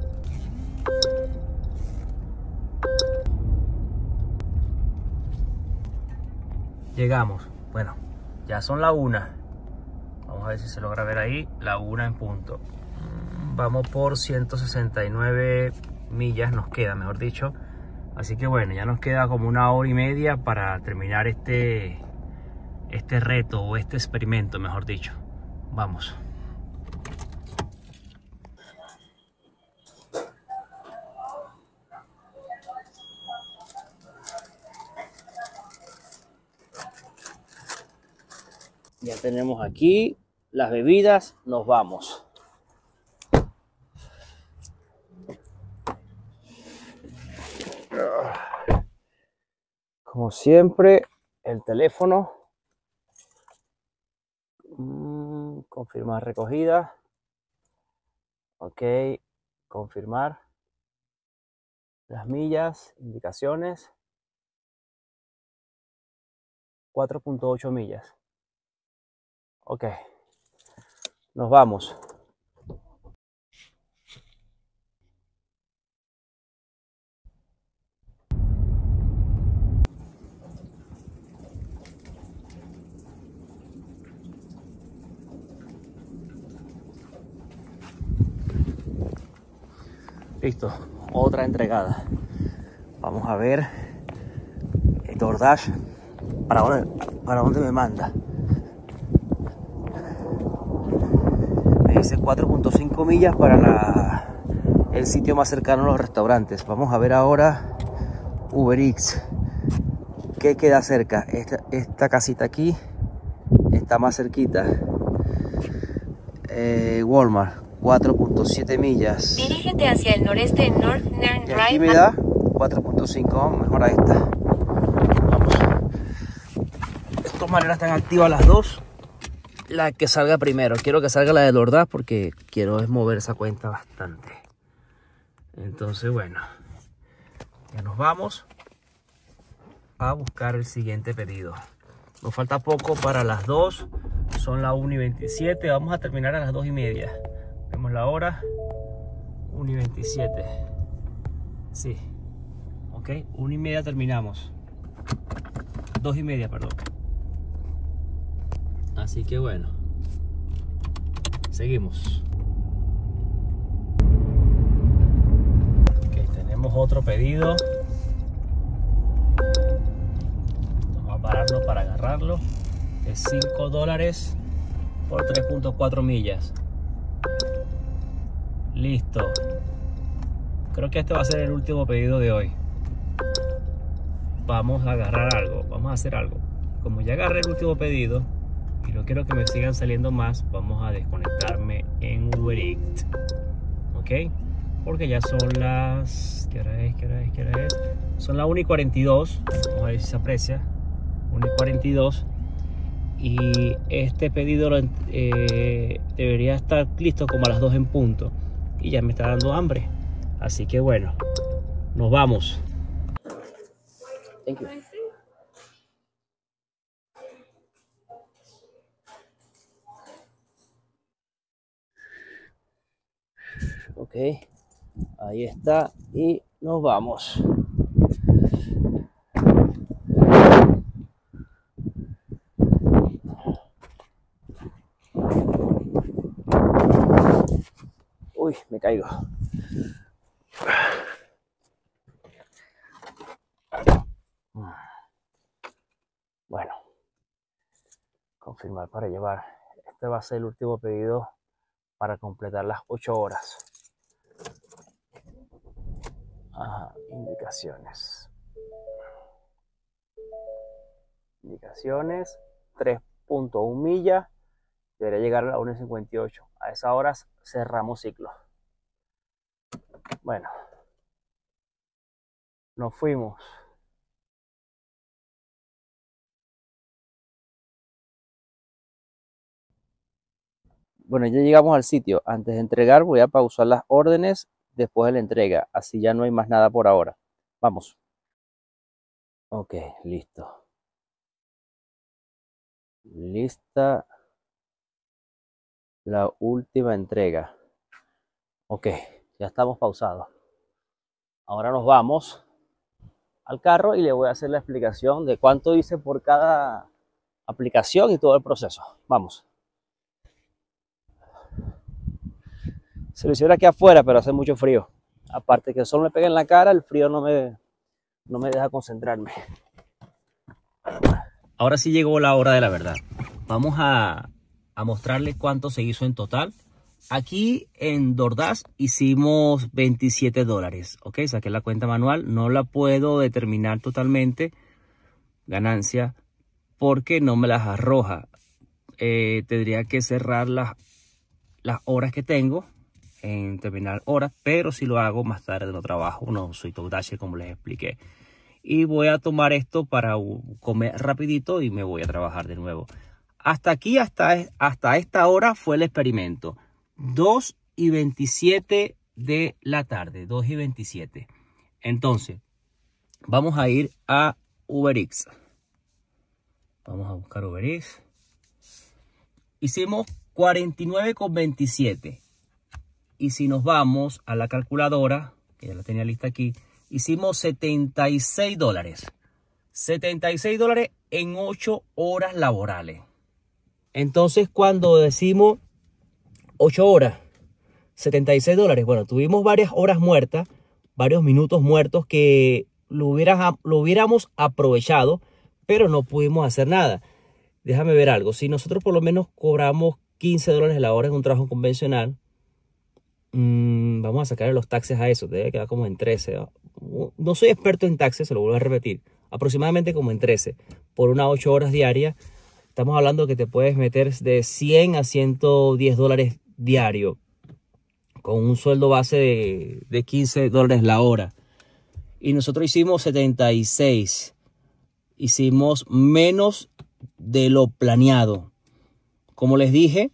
Llegamos. Bueno, ya son la una. Vamos a ver si se logra ver ahí. La una en punto. Vamos por ciento sesenta y nueve millas, nos queda, mejor dicho. Así que bueno, ya nos queda como una hora y media para terminar este, este reto o este experimento, mejor dicho. Vamos. Ya tenemos aquí las bebidas, nos vamos. Como siempre, el teléfono. Mm, confirmar recogida. Ok, confirmar. Las millas, indicaciones. cuatro punto ocho millas. Ok, nos vamos. Listo, otra entregada. Vamos a ver el DoorDash para dónde, para dónde me manda. Me dice cuatro punto cinco millas para la, el sitio más cercano a los restaurantes. Vamos a ver ahora Uber Eats. ¿Qué queda cerca? Esta, esta casita aquí está más cerquita. Eh, Walmart. cuatro punto siete millas. Dirígete hacia el noreste en North Nern Y aquí Drive. me da cuatro punto cinco, mejor a esta. Vamos. De todas maneras están activas las dos. La que salga primero. Quiero que salga la de DoorDash porque quiero es mover esa cuenta bastante. Entonces, bueno. Ya nos vamos a buscar el siguiente pedido. Nos falta poco para las dos. Son las una y veintisiete. Vamos a terminar a las dos y media. Vemos la hora. una y veintisiete. Sí. Ok. una y media terminamos. dos y media, perdón. Así que bueno. Seguimos. Ok, tenemos otro pedido. Vamos a pararlo para agarrarlo. Es cinco dólares por tres punto cuatro millas. Listo. Creo que este va a ser el último pedido de hoy. Vamos a agarrar algo. Vamos a hacer algo. Como ya agarré el último pedido y no quiero que me sigan saliendo más, vamos a desconectarme en Uber Eats. ¿Ok? Porque ya son las... ¿Qué hora es? ¿Qué hora es? ¿Qué hora es? Son las una y cuarenta y dos. Vamos a ver si se aprecia. una y cuarenta y dos. y este pedido lo, eh, debería estar listo como a las dos en punto y ya me está dando hambre, así que bueno, nos vamos. Thank you. Ok, ahí está y nos vamos. Uy, me caigo. Bueno, confirmar para llevar. Este va a ser el último pedido para completar las ocho horas. Ajá, indicaciones. Indicaciones, tres punto uno millas. Debería llegar a la una cincuenta y ocho. A esas horas cerramos ciclo. Bueno, nos fuimos. Bueno, ya llegamos al sitio. Antes de entregar voy a pausar las órdenes después de la entrega. Así ya no hay más nada por ahora. Vamos. Ok, listo. Lista la última entrega. Ok, ya estamos pausados. Ahora nos vamos al carro y le voy a hacer la explicación de cuánto hice por cada aplicación y todo el proceso. Vamos. Se lo hiciera aquí afuera, pero hace mucho frío. Aparte que el sol me pega en la cara, el frío no me, no me deja concentrarme. Ahora sí llegó la hora de la verdad. Vamos a, a mostrarles cuánto se hizo en total. Aquí en DoorDash hicimos veintisiete dólares. Ok, saqué la cuenta manual. No la puedo determinar totalmente, ganancia, porque no me las arroja. Eh, tendría que cerrar las, las horas que tengo en terminar horas, pero si lo hago más tarde no trabajo, no soy DoorDasher como les expliqué. Y voy a tomar esto para comer rapidito y me voy a trabajar de nuevo. Hasta aquí, hasta, hasta esta hora fue el experimento. dos y veintisiete de la tarde, dos y veintisiete. Entonces, vamos a ir a Uber Eats. Vamos a buscar Uber Eats. Hicimos cuarenta y nueve con veintisiete. Y si nos vamos a la calculadora, que ya la tenía lista aquí, hicimos setenta y seis dólares. setenta y seis dólares en ocho horas laborales. Entonces, cuando decimos ocho horas, setenta y seis dólares, bueno, tuvimos varias horas muertas, varios minutos muertos que lo, hubieras, lo hubiéramos aprovechado, pero no pudimos hacer nada. Déjame ver algo. Si nosotros por lo menos cobramos quince dólares la hora en un trabajo convencional, mmm, vamos a sacarle los taxes a eso, debe quedar como en trece. No soy experto en taxes, se lo vuelvo a repetir, aproximadamente como en trece. Por unas ocho horas diarias, estamos hablando que te puedes meter de cien a ciento diez dólares diario, con un sueldo base de, de quince dólares la hora. Y nosotros hicimos setenta y seis. Hicimos menos de lo planeado. Como les dije,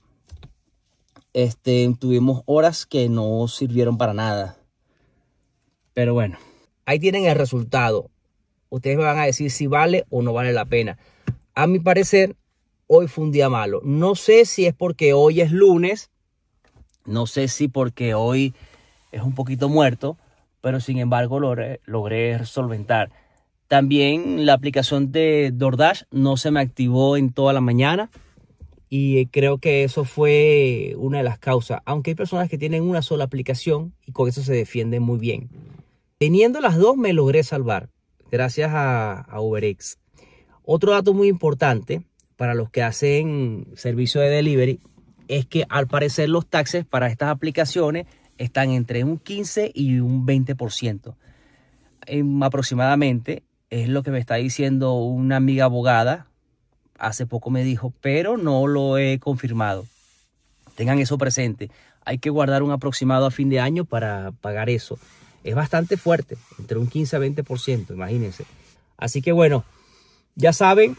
este, tuvimos horas que no sirvieron para nada. Pero bueno, ahí tienen el resultado. Ustedes me van a decir si vale o no vale la pena. A mi parecer, hoy fue un día malo. No sé si es porque hoy es lunes. No sé si porque hoy es un poquito muerto. Pero sin embargo logré, logré solventar. También la aplicación de DoorDash no se me activó en toda la mañana. Y creo que eso fue una de las causas. Aunque hay personas que tienen una sola aplicación y con eso se defienden muy bien. Teniendo las dos me logré salvar. Gracias a, a Uber Eats. Otro dato muy importante para los que hacen servicio de delivery es que al parecer los taxes para estas aplicaciones están entre un quince y un veinte por ciento. En, aproximadamente es lo que me está diciendo una amiga abogada. Hace poco me dijo, pero no lo he confirmado. Tengan eso presente. Hay que guardar un aproximado a fin de año para pagar eso. Es bastante fuerte, entre un quince a veinte por ciento, imagínense. Así que bueno, ya saben,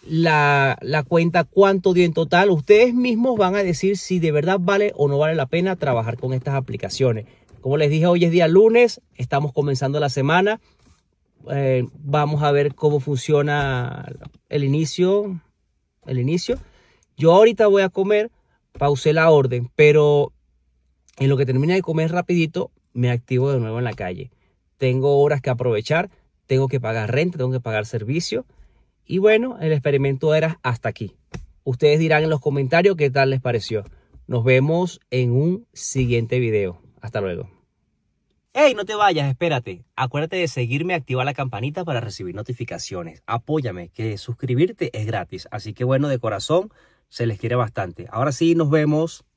la, la cuenta cuánto dio en total. Ustedes mismos van a decir si de verdad vale o no vale la pena trabajar con estas aplicaciones. Como les dije, hoy es día lunes, estamos comenzando la semana. Eh, vamos a ver cómo funciona el inicio, el inicio. Yo ahorita voy a comer, pausé la orden, pero en lo que termine de comer rapidito, me activo de nuevo en la calle. Tengo horas que aprovechar, tengo que pagar renta, tengo que pagar servicio. Y bueno, el experimento era hasta aquí. Ustedes dirán en los comentarios qué tal les pareció. Nos vemos en un siguiente video. Hasta luego. ¡Hey! No te vayas, espérate. Acuérdate de seguirme y activar la campanita para recibir notificaciones. Apóyame, que suscribirte es gratis. Así que bueno, de corazón, se les quiere bastante. Ahora sí, nos vemos.